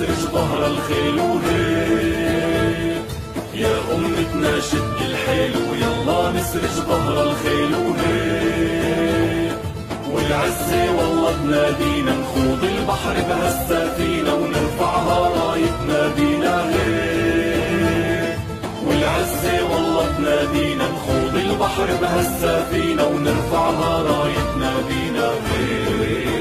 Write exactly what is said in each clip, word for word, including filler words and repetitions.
نسرج ظهر الخيل وهيك، يا أمتنا شد الحيل ويلا نسرج ظهر الخيل وهيك، والعزة والله تنادينا نخوض البحر بهالسفينة ونرفعها راية نادينا هيك، والعزة والله تنادينا نخوض البحر بهالسفينة ونرفعها راية نادينا هيك.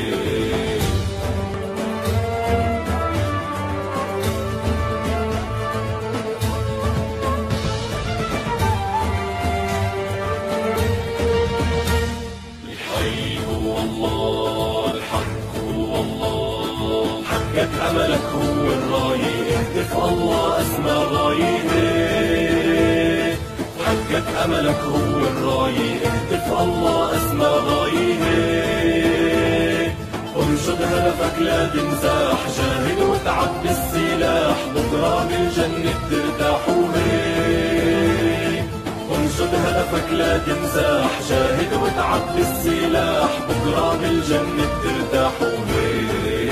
حقك أملك هو الراية، اهتف الله أسمى غاية، حقك أملك هو الراية، اهتف الله أسمى غاية، انشد هدفك لا تنزاح، جاهد وتعب بالسلاح، بكرة بالجنة ترتاح وهيك، انشد هدفك لا تنزاح، جاهد وتعب بالسلاح، بكرة بالجنة ترتاح وهيك.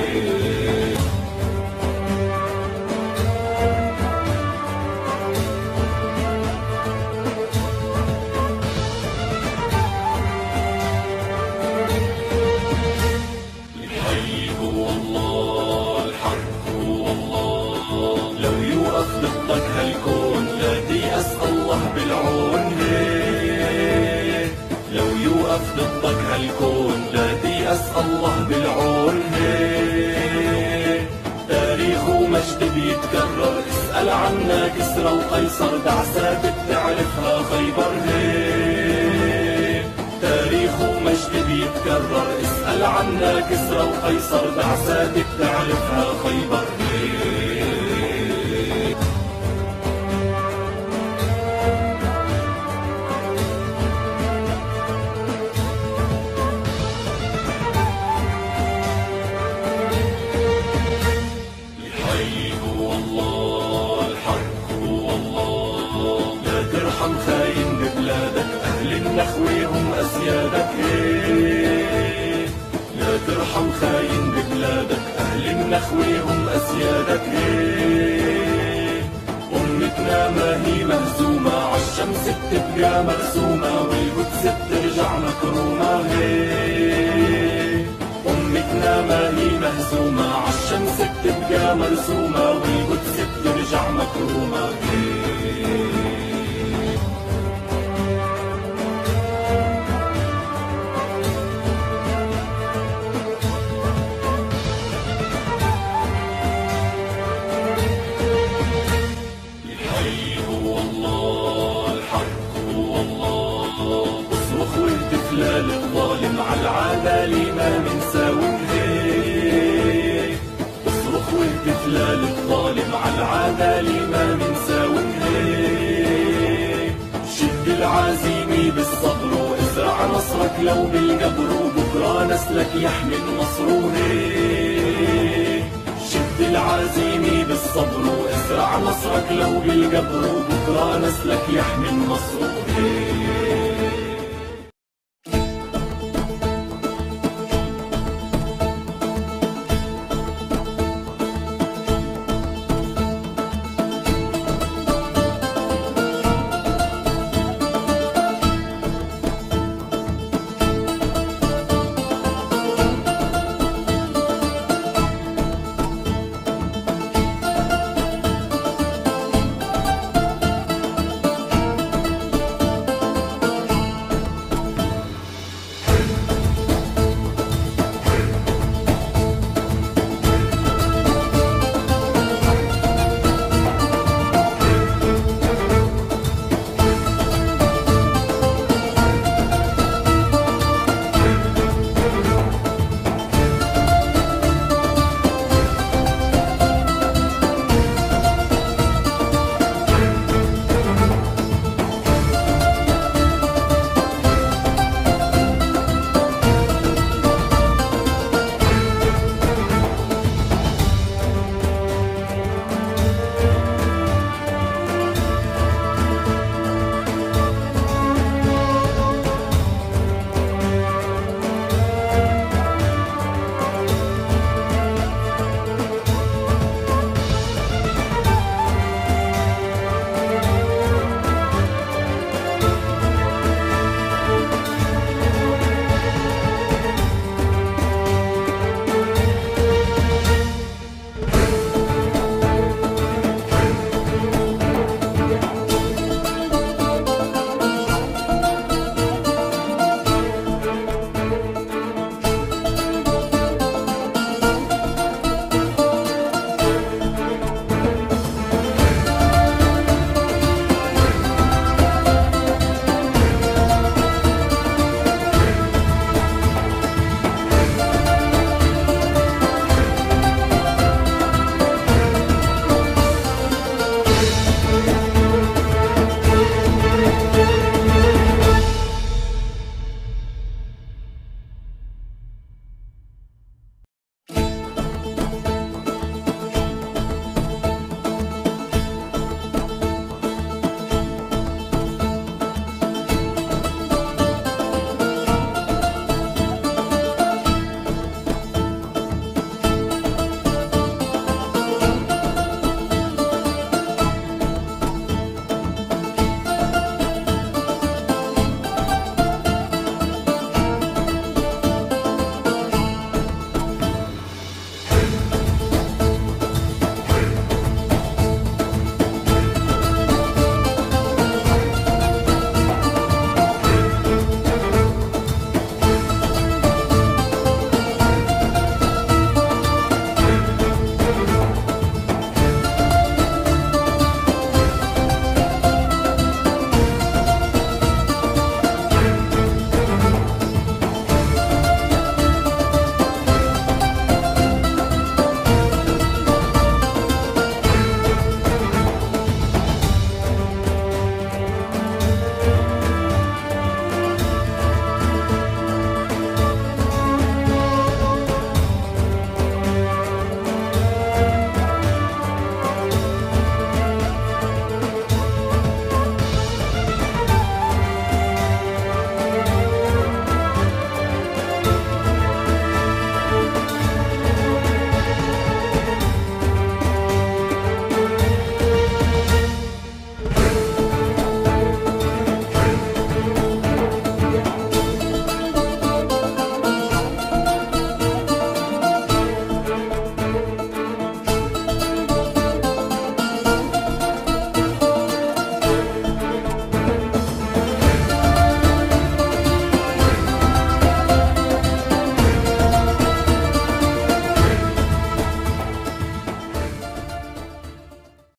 ضدك هالكون لا تيأس الله بالعون هيك، لو يوقف ضدك هالكون لا تيأس الله بالعون هيك، تاريخ ومجد بيتكرر، اسأل عنا كسرى وقيصر، دعسات بتعرفها خيبر هيك، تاريخ ومجد بيتكرر، اسأل عنا كسرى وقيصر، دعسات بتعرفها خيبر هيك. ترحم خاين ببلادك، أهل النخوة هم أسيادك هيك، لا ترحم خاين ببلادك، أهل النخوة هم أسيادك هيك، أمتنا ما هي مهزومة، عالشمس بتبقى مرسومة، والقدس بترجع مكرومة هيك، أمتنا ما هي مهزومة، عالشمس بتبقى مرسومة، والقدس بترجع مكرومة هيك. للظالم عالعدالة ما منساوي هيك، اصرخ واهتف للظالم عالعدالة ما منساوي هيك، شد العزيمة بالصبر وازرع نصرك لو بالقبر، وبكرة نسلك يحمي النصر هيك، شد العزيمة بالصبر وازرع نصرك لو بالقبر، وبكرة نسلك يحمي النصر هيك.